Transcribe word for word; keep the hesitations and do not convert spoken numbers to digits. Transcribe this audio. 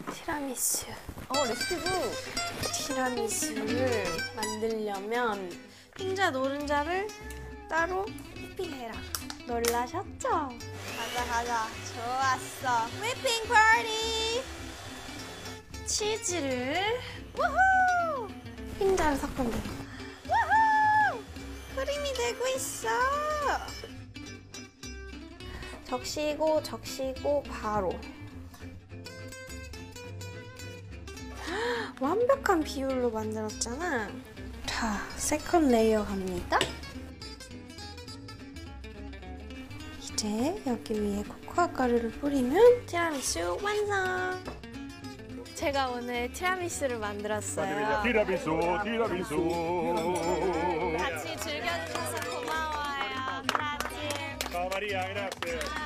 티라미수. 어, 레시피북. 티라미수를 만들려면 흰자, 노른자를 따로 휘핑해라. 놀라셨죠? 가자, 가자. 좋았어. whipping party. 치즈를 우후! 흰자를 섞으면 돼. 우후! 크림이 되고 있어. 적시고 적시고 바로. 완벽한 비율로 만들었잖아. 자, 세컨 레이어 갑니다. 이제 여기 위에 코코아 가루를 뿌리면 티라미수 완성! 제가 오늘 티라미수를 만들었어요. 티라미수, 티라미수. 같이 즐겨주셔서 고마워요, 브라질. Ciao Maria, grazie.